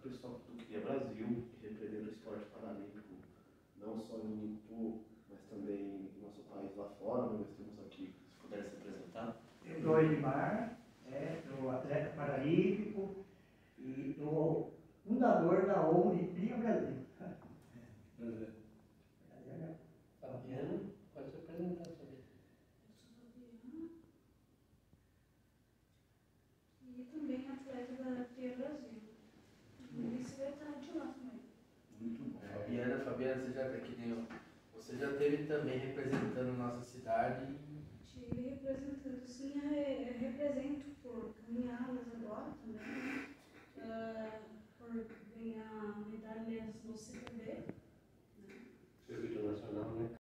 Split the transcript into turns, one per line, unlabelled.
o pessoal do Cria Brasil, que representa o esporte paralímpico, não só em Itu, mas também no nosso país lá fora, nós temos aqui, se puder se apresentar.
Eu sou Edmar, sou atleta paralímpico e sou fundador da ONG Cria Brasil.
Fabiana, pode se apresentar também.
Eu sou Fabiana e também atleta da Cria Brasil. E secretária de lá também.
Muito bom.
Fabiana, você já teve também representando nossa cidade?
Estive representando, sim, represento por caminhadas agora também, por ganhar medalhas no CBA.